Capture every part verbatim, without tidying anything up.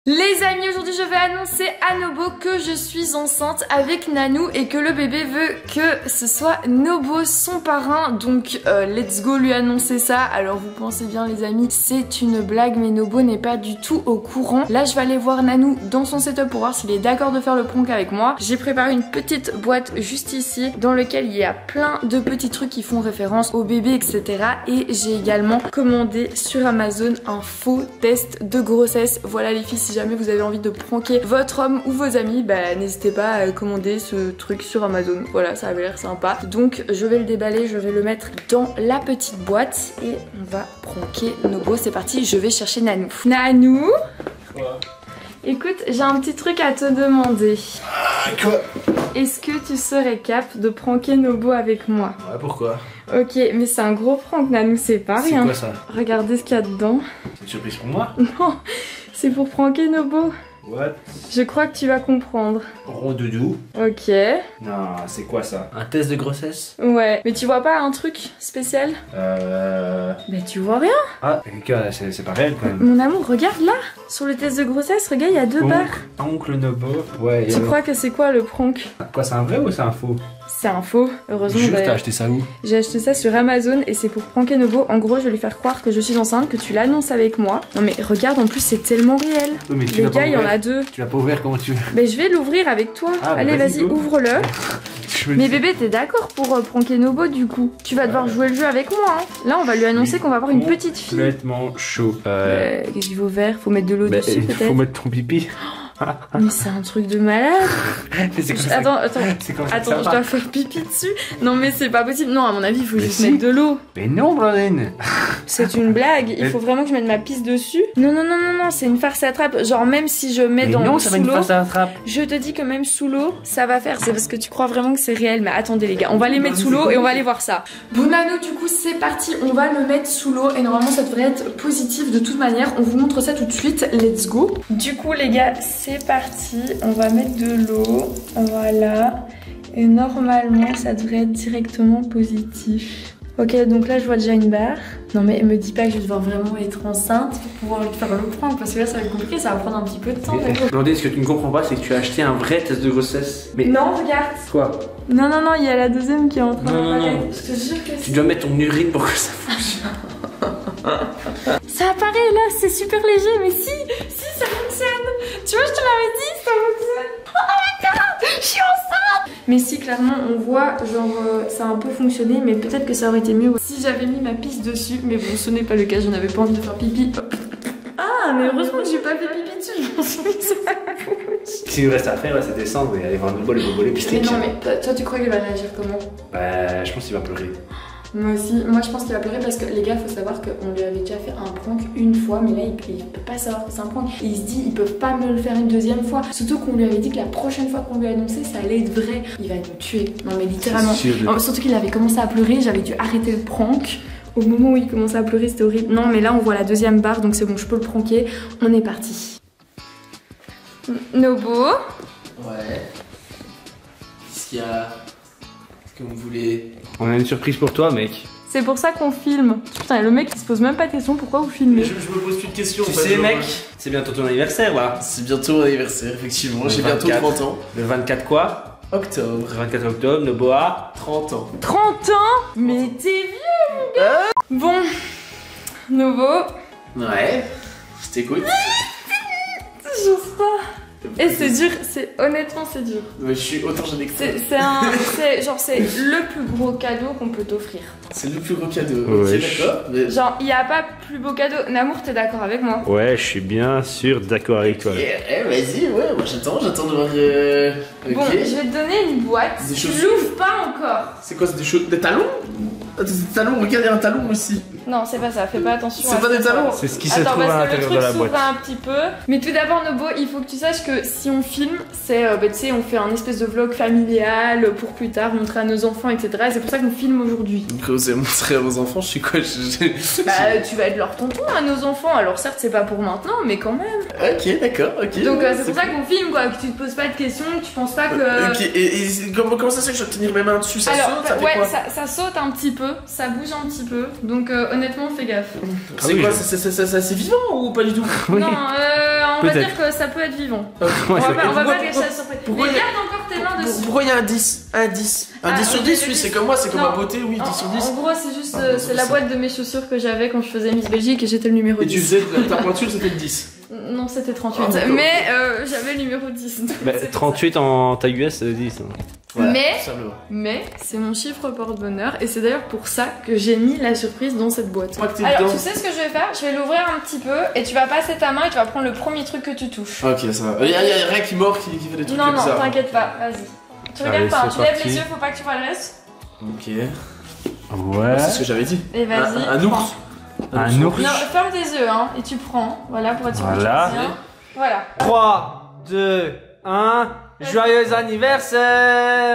Les amis, aujourd'hui je vais annoncer à Nobo que je suis enceinte avec Nanou et que le bébé veut que ce soit Nobo son parrain. Donc euh, let's go lui annoncer ça. Alors vous pensez bien les amis, c'est une blague mais Nobo n'est pas du tout au courant. Là je vais aller voir Nanou dans son setup pour voir s'il est d'accord de faire le prank avec moi. J'ai préparé une petite boîte juste ici dans laquelle il y a plein de petits trucs qui font référence au bébé et cetera. Et j'ai également commandé sur Amazon un faux test de grossesse. Voilà les filles, si jamais vous avez envie de pranker votre homme ou vos amis, bah n'hésitez pas à commander ce truc sur Amazon. Voilà, ça avait l'air sympa. Donc je vais le déballer, je vais le mettre dans la petite boîte et on va pranker Nobo. C'est parti, je vais chercher Nanou. Nanou? Quoi? Écoute, j'ai un petit truc à te demander. Ah, quoi? Est-ce que tu serais cap de pranker Nobo avec moi? Ouais, pourquoi? Ok, mais c'est un gros prank Nanou, c'est pas rien. C'est quoi ça? Regardez ce qu'il y a dedans. C'est une surprise pour moi? Non, c'est pour pranker Nobo. What? Je crois que tu vas comprendre. Rondoudou? Ok. Non, c'est quoi ça? Un test de grossesse? Ouais, mais tu vois pas un truc spécial? Euh... Mais tu vois rien. Ah, quelqu'un, c'est pas réel quand même. Mon amour, regarde là. Sur le test de grossesse, regarde, il y a deux barres. Oncle Nobo? Ouais. Tu euh... crois que c'est quoi le prank? Quoi, c'est un vrai ou c'est un faux? C'est un faux, heureusement. Juste, bah, t'as acheté ça où? J'ai acheté ça sur Amazon et c'est pour pranker Nobo. En gros, je vais lui faire croire que je suis enceinte, que tu l'annonces avec moi. Non mais regarde, en plus c'est tellement réel. Oui, mais tu Les l'as gars, pas il y en ouvert. a deux. Tu l'as pas ouvert, comment tu veux? Mais je vais l'ouvrir avec toi. Ah, Allez, bah, vas-y, vas-y, go. ouvre-le. Je me Mais dis- bébé, t'es d'accord pour euh, pranker Nobo du coup? Tu vas devoir Ouais. jouer le jeu avec moi. Hein. Là, on va lui annoncer qu'on va avoir une petite fille. Complètement chaud. Euh... Euh, Qu'est-ce qu'il faut faire? Faut mettre de l'eau bah, dessus il peut-être? faut mettre ton pipi. Mais c'est un truc de malade. Mais c'est comme ça. Attends, attends. C'est comme ça que Attends, ça je marche. dois faire pipi dessus. Non mais c'est pas possible. Non, à mon avis, il faut Mais juste si. mettre de l'eau. Mais non, Blandine. C'est une blague. Il Mais- faut vraiment que je mette ma pisse dessus. Non, non, non, non, non, c'est une farce à trappe. Genre même si je mets Mais dans non, ça va sous une l'eau, face à la trappe. je te dis que même sous l'eau, ça va faire. C'est parce que tu crois vraiment que c'est réel. Mais attendez les gars, on va les mettre sous l'eau et on va aller voir ça. Bon Nanou, du coup c'est parti. On va le mettre sous l'eau et normalement ça devrait être positif de toute manière. On vous montre ça tout de suite. Let's go. Du coup les gars, c'est parti. On va mettre de l'eau. Voilà. Et normalement ça devrait être directement positif. Ok, donc là je vois déjà une barre. Non mais me dis pas que je vais devoir vraiment être enceinte pour pouvoir lui faire le prank parce que là ça va être compliqué, ça va prendre un petit peu de temps. d'accord. Blandine, ce que tu ne comprends pas, c'est que tu as acheté un vrai test de grossesse. Mais Non, regarde. quoi? Non, non, non, il y a la deuxième qui est en train Non, non, d'apparaître. non. Je te jure que Tu c'est... dois mettre ton urine pour que ça fonctionne. Ça apparaît là, c'est super léger, mais si, si ça fonctionne. Tu vois, je te l'avais dit, ça fonctionne. Oh my god, je suis enceinte. Mais si, clairement, on voit, genre, euh, ça a un peu fonctionné, mais peut-être que ça aurait été mieux si j'avais mis ma pisse dessus. Mais bon, ce n'est pas le cas, je n'avais pas envie de faire pipi. Ah, mais heureusement que j'ai pas fait pipi dessus, je m'en suis mis sur la bouche. Ce qu'il nous reste à faire, là, c'est descendre et aller voir nos bols et bobo les Mais pistiques. non, mais toi, toi, tu crois qu'il va réagir comment? Bah, je pense qu'il va pleurer. Moi aussi, moi je pense qu'il va pleurer parce que les gars, faut savoir qu'on lui avait déjà fait un prank une fois, mais là il, il peut pas savoir que c'est un prank. Et il se dit, ils peuvent pas me le faire une deuxième fois. Surtout qu'on lui avait dit que la prochaine fois qu'on lui a annoncé, ça allait être vrai. Il va nous tuer. Non mais littéralement. C'est sûr de- Non, surtout qu'il avait commencé à pleurer, j'avais dû arrêter le prank. Au moment où il commençait à pleurer, c'était horrible. Non mais là on voit la deuxième barre, donc c'est bon, je peux le pranker. On est parti. Nobo. Ouais. Qu'est-ce qu'il y a? Qu'est-ce que vous voulez? On a une surprise pour toi, mec. C'est pour ça qu'on filme. Putain, le mec il se pose même pas de questions, pourquoi vous filmez? je, je me pose plus de questions. Tu en fait, sais, je- mec, c'est bientôt ton anniversaire, là. C'est bientôt mon anniversaire, effectivement. Le J'ai bientôt vingt-quatre. trente ans. Le vingt-quatre quoi? Octobre. Le vingt-quatre octobre, Nobo a... trente ans. trente ans? Mais t'es vieux mon gars. Bon, Nobo, Ouais. Je t'écoute. j'ose pas. Et c'est dur, c'est honnêtement c'est dur. Mais je suis autant gêné que toi. C'est c'est un, c'est genre c'est le plus gros cadeau qu'on peut t'offrir. C'est le plus gros cadeau. Ouais, Ok, je- d'accord. Mais... Genre il y a pas plus beau cadeau. Namour, t'es d'accord avec moi? Ouais, je suis bien sûr d'accord avec toi. Eh, eh, vas-y, ouais, moi j'attends, j'attends de voir. Euh... Ok. Bon, je vais te donner une boîte. Des Tu chaussures. l'ouvres pas encore. C'est quoi, c'est des choses. Des talons? Ah, des talons, regarde, il y a un talon aussi. Non, c'est pas ça. Fais pas attention. C'est à pas ça. des talons. C'est ce qui se Attends, trouve à parce que le l'intérieur truc de la s'ouvre boîte. un petit peu. Mais tout d'abord, Nobo, il faut que tu saches que si on filme, c'est, euh, bah, tu sais, on fait un espèce de vlog familial pour plus tard montrer à nos enfants, et cetera. Et c'est pour ça qu'on filme aujourd'hui. Donc, vous allez montrer à vos enfants, je suis quoi? je- je- Bah, tu vas être leur tonton à nos enfants. Alors certes, c'est pas pour maintenant, mais quand même. Ok, d'accord, ok. Donc ouais, euh, c'est pour ça qu'on filme, quoi. Que tu te poses pas de questions, que tu penses pas que. Ok, et, et comment, comment ça se fait que je dois tenir mes mains dessus? Ça Alors, saute, ça fait ouais, quoi? ça, ça saute un petit peu. peu, ça bouge un petit peu, donc euh, honnêtement fais gaffe. C'est quoi, c'est assez vivant ou pas du tout? Non, euh, on va dire que ça peut être vivant. Okay. On va ouais, pas, on va pourquoi, pas gâcher la surprise. Pourquoi Mais y a... garde encore tes mains dessus. Pourquoi il y a un dix? Un dix Un ah, dix sur okay, dix, oui, c'est comme moi, c'est comme non. ma beauté, oui, dix sur dix. En gros, c'est juste, ah, euh, c'est la ça. boîte de mes chaussures que j'avais quand je faisais Miss Belgique et j'étais le numéro et dix. Et tu faisais ta pointure, c'était le dix? Non, c'était trente-huit, ah, mais euh, j'avais le numéro dix. Bah, trente-huit en taille U S, c'est dix. Hein. Ouais, mais mais c'est mon chiffre porte-bonheur et c'est d'ailleurs pour ça que j'ai mis la surprise dans cette boîte. Alors dedans. tu sais ce que je vais faire? Je vais l'ouvrir un petit peu et tu vas passer ta main et tu vas prendre le premier truc que tu touches. Ok, ça va. Y'a y a rien qui mord qui, qui fait des trucs non, comme non, ça. Non, non, t'inquiète pas, vas-y. Tu regardes Allez, pas, tu parti. lèves les yeux, faut pas que tu vois le reste. Ok. Ouais. C'est ce que j'avais dit. Et vas-y. Un, un ours. Un ours. Non, ferme tes yeux hein et tu prends. Voilà pour être sûr que Voilà. tu bien. Voilà. trois, deux, un. Joyeux anniversaire.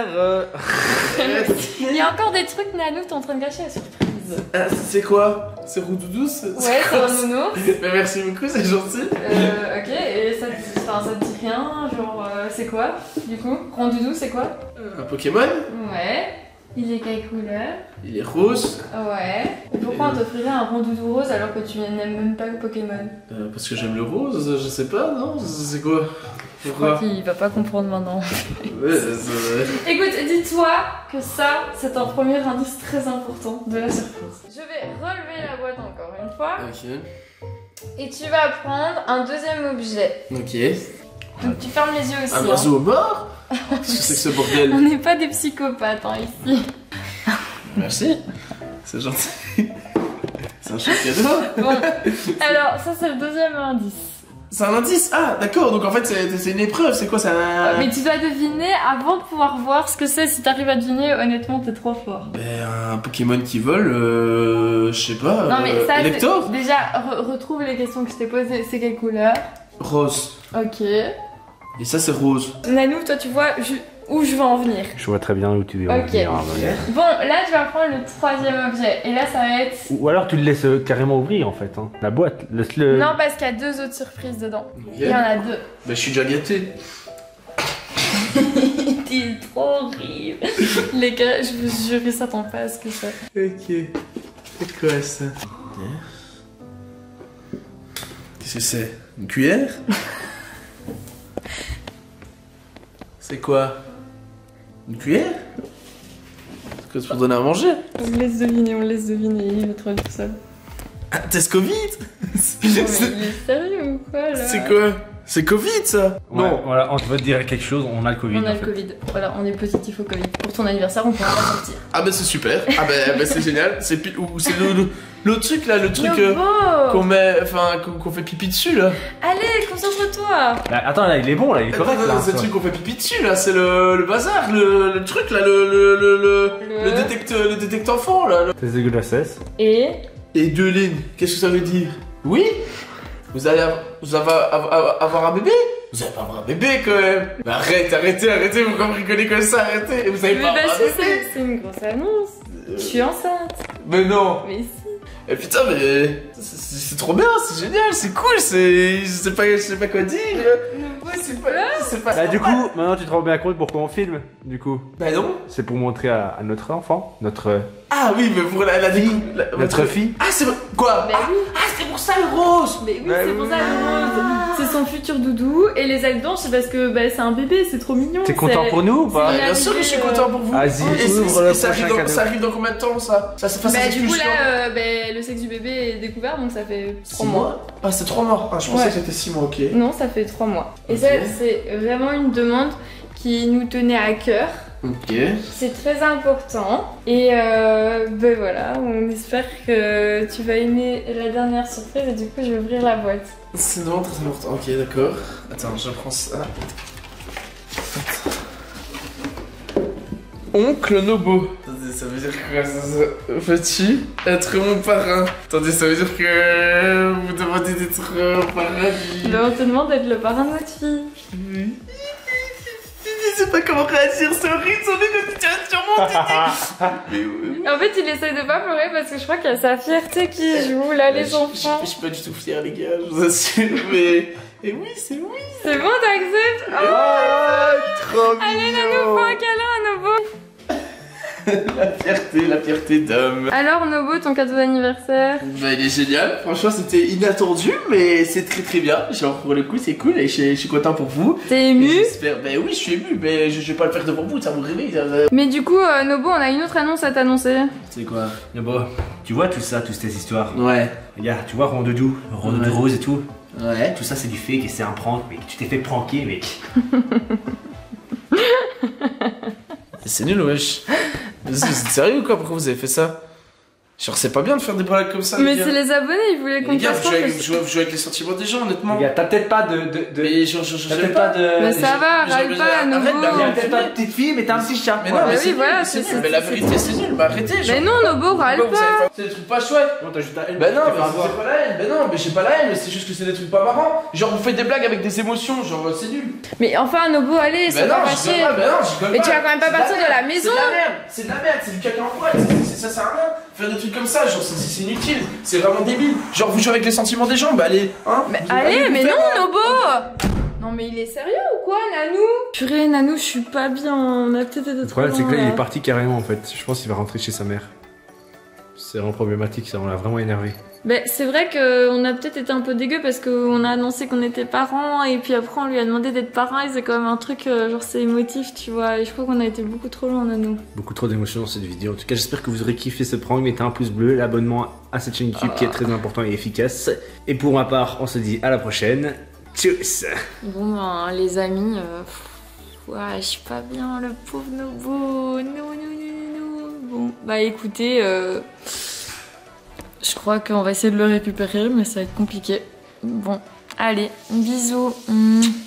Il y a encore des trucs, Nanou, t'es en train de gâcher la surprise. Ah, c'est quoi? C'est Roudoudou? Ouais, c'est un nounours. Mais merci beaucoup, c'est gentil. Euh, ok, et ça, te- enfin, ça te dit rien? Genre, euh, c'est quoi, du coup? Rondoudou, c'est quoi? Un Pokémon? Ouais. Il est quelle couleur? Il est rose. Ouais. Et pourquoi on t'offrirait un rondoudou rose alors que tu n'aimes même pas le Pokémon? Euh, parce que j'aime le rose, je sais pas, non? C'est quoi? Je crois qu'il va pas comprendre maintenant. Ouais, c'est... Écoute, dis-toi que ça, c'est un premier indice très important de la surprise. Je vais relever la boîte encore une fois. Ok. Et tu vas prendre un deuxième objet. Ok. Donc tu fermes les yeux aussi. Un hein. oiseau mort? Qu'est-ce que c'est que ce bordel? On n'est pas des psychopathes hein, ici. Merci. C'est gentil. C'est un chouette cadeau. Bon, alors ça c'est le deuxième indice. C'est un indice? Ah, d'accord, donc en fait c'est c'est une épreuve, c'est quoi ça? Mais tu dois deviner avant de pouvoir voir ce que c'est. Si t'arrives à deviner, honnêtement, t'es trop fort. Ben, un Pokémon qui vole, euh, je sais pas. Non mais euh, ça, Elector? c'est- déjà, re- retrouve les questions que je t'ai posées. C'est quelle couleur? Rose. Ok. Et ça c'est rose. Nanou, toi tu vois ju- où je veux en venir. Je vois très bien où tu veux en Ok. venir. Bon, là tu vas prendre le troisième objet. Et là ça va être... Ou alors tu le laisses euh, carrément ouvrir en fait. Hein. La boîte, laisse-le. Non, parce qu'il y a deux autres surprises dedans. Ok. Il y en a deux. Ben, je suis déjà gâté. T'es trop horrible. Les gars, je vous jure que ça t'en passe que ça. Ok. C'est quoi ça? Qu'est-ce que c'est? Une cuillère? C'est quoi? Une cuillère? C'est quoi, c'est pour donner à manger? On me laisse deviner, on me laisse deviner. Il est trop tout seul. Ah, test Covid? Non, mais il est sérieux ou quoi là? C'est quoi? C'est Covid ça? Ouais, Non. voilà, on va te dire quelque chose, on a le Covid. On a en le fait. Covid. Voilà, on est positif au Covid. Pour ton anniversaire, on pourra pas sortir. Ah bah c'est super. Ah bah, bah c'est génial. C'est pi- ou c'est le, le, le truc là, le truc euh, Lobo qu'on met, enfin qu'on qu'on fait pipi dessus là. Allez, concentre-toi. Là, attends, là, il est bon, là, il est correct. Attends, Là, c'est le ça. truc qu'on fait pipi dessus là, c'est le, le bazar, le, le truc là, le le le le, Le- le détecte le détecte enfant là. le- Test de grossesse. Et... Et deux lignes. Qu'est-ce que ça veut dire? Oui. Vous allez avoir, vous allez avoir, avoir un bébé? Vous allez pas avoir un bébé quand même. Mais arrête, arrêtez, arrêtez, vous comme rigolez comme ça, arrêtez. Vous allez Mais pas bah avoir si, un bébé. c'est c'est une grosse annonce. Je suis enceinte. Mais non. Mais si. Et putain, mais c'est- c'est c'est trop bien, c'est génial, c'est cool, c'est, je sais pas, je sais pas quoi dire. Lobo, C'est pas, c'est pas. Bah, du coup, maintenant tu te rends bien compte pourquoi on filme. Du coup, Bah non. c'est pour montrer à, à notre enfant, notre, Ah oui, mais pour la, la, la, la- notre fille. Ah c'est quoi? Bah oui. Ah c'est pour ça le rose. Mais oui, Bah c'est oui. pour ça le rose. C'est son futur doudou. Et les ailes blanches, c'est parce que bah, c'est un bébé, c'est trop mignon. T'es content c'est- pour nous ou pas? c'est- Bah, bien sûr que je suis content pour vous. Vas-y, Et c'est- ouvre le ça, arrive prochain dans, cadeau. ça arrive dans combien de temps ça? Ça se passe Bah du coup là, euh, bah, le sexe du bébé est découvert, donc ça fait trois mois. Ah c'est trois mois. Ah je pensais Ouais. que c'était six mois, ok. Non, ça fait trois mois. Et Ok. ça, c'est vraiment une demande qui nous tenait à cœur. Ok. C'est très important. Et euh, ben voilà, on espère que tu vas aimer la dernière surprise. Et du coup, je vais ouvrir la boîte. C'est vraiment très important. Ok d'accord. Attends, je prends ça. Oncle Nobo. Attendez, ça veut dire quoi ça, ça Veux-tu être mon parrain? Attendez, ça veut dire que vous demandez d'être mon parrain. Ben, on te demande d'être le parrain de notre fille. Oui. Je sais pas comment réagir, c'est horrible, c'est horrible, tu tiens sur mon titi. Mais oui. En fait, il essaye de pas pleurer parce que je crois qu'il y a sa fierté qui joue là, les Je- enfants. Je, je suis pas du tout fier, les gars, je vous assure, mais. Et oui, c'est oui. C'est bon, t'acceptes? Oh, Oh, trop allez, Nanou, fais un câlin à Nobo. La fierté, la fierté d'homme. Alors Nobo, ton cadeau d'anniversaire? Bah il est génial, franchement c'était inattendu mais c'est très très bien. Genre pour le coup c'est cool et je, je suis content pour vous. T'es ému? J'espère, bah oui je suis ému mais je, je vais pas le faire devant vous, ça vous réveille. Ça va... Mais du coup euh, Nobo, on a une autre annonce à t'annoncer. C'est quoi? Nobo, tu vois tout ça, toutes ces histoires? Ouais. Regarde, tu vois Rondoudou, Rondoudou Ouais. Rose et tout? Ouais. Tout ça c'est du fake et c'est un prank, mec. Tu t'es fait pranker, mec. C'est nul wesh. Vous êtes sérieux ou quoi? Pourquoi vous avez fait ça? Genre c'est pas bien de faire des blagues comme ça. Mais les gars. c'est les abonnés, ils voulaient qu'on Les gars, fasse vous ça. jouez, avec, parce- vous jouez- vous jouez avec les sentiments des gens honnêtement. Regarde, t'as peut-être pas de. de, de... Mais genre, genre, T'as j'aime peut-être pas de. Mais ça va, Genre, râle mais pas, arrête Nobo. d'arriver T'as à peut-être pas de petite fille, mais t'as un petit chat. Mais quoi. non, mais Bah c'est oui, voilà, nul, c'est- c'est nul. Mais la c'est- vérité c'est nul, bah arrêtez. genre. Mais non Nobo, râle Pourquoi vous pas. avez fait- C'est des trucs pas chouettes. Non, t'as juste ta haine. Bah non, t'as mais pas à voir. c'est pas la haine. Bah non, mais j'ai pas la haine, mais c'est juste que c'est des trucs pas marrants. Genre vous faites des blagues avec des émotions, genre c'est nul. Mais enfin Nobo, allez, Bah c'est non, pas je fâché. rigole pas, bah non, je rigole Mais pas. tu vas quand même pas C'est de partir de la merde, maison. C'est de la merde, c'est de la merde, c'est du caca en boîte, c'est- c'est- ça sert à rien. Faire des trucs comme ça, genre c'est- c'est inutile, c'est vraiment débile. Genre vous jouez avec les sentiments des gens, bah allez, hein. Mais vous- allez, vous mais faire, non hein. Nobo. Non mais il est sérieux ou quoi Nanou? Purée Nanou, je suis pas bien, on a peut-être été Le trop problème, c'est que là, loin, il est parti carrément en fait. Je pense qu'il va rentrer chez sa mère. C'est vraiment problématique, ça, on l'a vraiment énervé. Ben, c'est vrai qu'on a peut-être été un peu dégueu parce qu'on a annoncé qu'on était parents et puis après on lui a demandé d'être parents et c'est quand même un truc, euh, genre c'est émotif tu vois, et je crois qu'on a été beaucoup trop loin Nanou. Beaucoup trop d'émotions dans cette vidéo. En tout cas, j'espère que vous aurez kiffé ce prank. Mettez un pouce bleu, l'abonnement à cette chaîne YouTube qui est très important et efficace. Et pour ma part, on se dit à la prochaine. Tchuss! Bon ben les amis, euh, pff, ouais je suis pas bien le pauvre Nobo, non non non non. Bon bah écoutez, euh, je crois qu'on va essayer de le récupérer mais ça va être compliqué. Bon allez, bisous. Mmh.